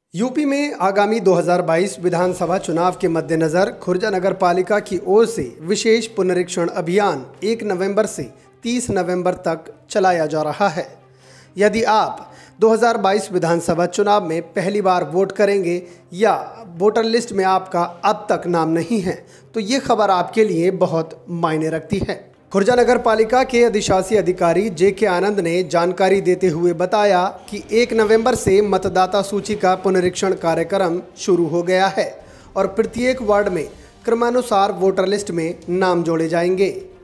UP में आगामी 2022 विधानसभा चुनाव के मद्देनज़र खुर्जा नगर पालिका की ओर से विशेष पुनरीक्षण अभियान 1 नवंबर से 30 नवंबर तक चलाया जा रहा है। यदि आप 2022 विधानसभा चुनाव में पहली बार वोट करेंगे या वोटर लिस्ट में आपका अब तक नाम नहीं है, तो ये खबर आपके लिए बहुत मायने रखती है। खुर्जा नगर पालिका के अधिशासी अधिकारी जे.के. आनंद ने जानकारी देते हुए बताया कि 1 नवंबर से मतदाता सूची का पुनरीक्षण कार्यक्रम शुरू हो गया है और प्रत्येक वार्ड में क्रमानुसार वोटर लिस्ट में नाम जोड़े जाएंगे।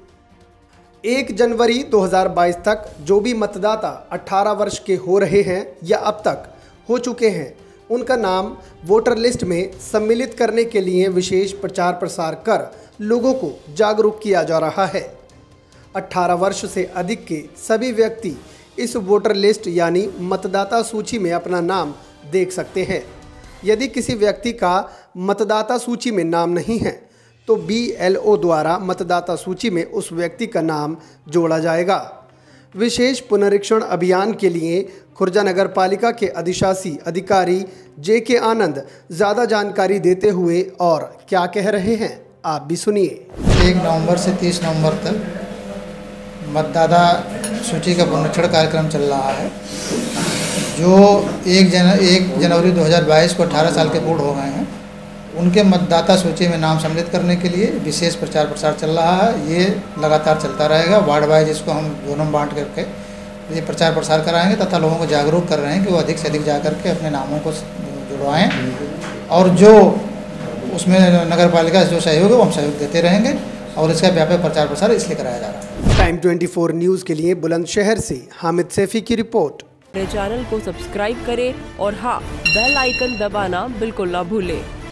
1 जनवरी 2022 तक जो भी मतदाता 18 वर्ष के हो रहे हैं या अब तक हो चुके हैं, उनका नाम वोटर लिस्ट में सम्मिलित करने के लिए विशेष प्रचार प्रसार कर लोगों को जागरूक किया जा रहा है। 18 वर्ष से अधिक के सभी व्यक्ति इस वोटर लिस्ट यानी मतदाता सूची में अपना नाम देख सकते हैं। यदि किसी व्यक्ति का मतदाता सूची में नाम नहीं है तो BLO द्वारा मतदाता सूची में उस व्यक्ति का नाम जोड़ा जाएगा। विशेष पुनरीक्षण अभियान के लिए खुर्जा नगर पालिका के अधिशासी अधिकारी जे.के. आनंद ज़्यादा जानकारी देते हुए और क्या कह रहे हैं, आप भी सुनिए। 1 नवंबर से 30 नवंबर तक मतदाता सूची का पुनरीक्षण कार्यक्रम चल रहा है। जो 1 जनवरी 2022 को 18 साल के पूर्ण हो गए हैं, उनके मतदाता सूची में नाम सम्मिलित करने के लिए विशेष प्रचार प्रसार चल रहा है। ये लगातार चलता रहेगा। वार्ड वाइज इसको हम जोनों बांट करके ये प्रचार प्रसार कराएंगे तथा लोगों को जागरूक कर रहे हैं कि वो अधिक से अधिक जा करके अपने नामों को जुड़वाएँ और जो उसमें नगर पालिका से जो सहयोग है वो हम सहयोग देते रहेंगे और इसका व्यापक प्रचार प्रसार इसलिए कराया जा रहा है। टाइम 24 न्यूज़ के लिए बुलंदशहर से हामिद सैफी की रिपोर्ट। मेरे चैनल को सब्सक्राइब करें और हाँ, बेल आइकन दबाना बिल्कुल ना भूलें।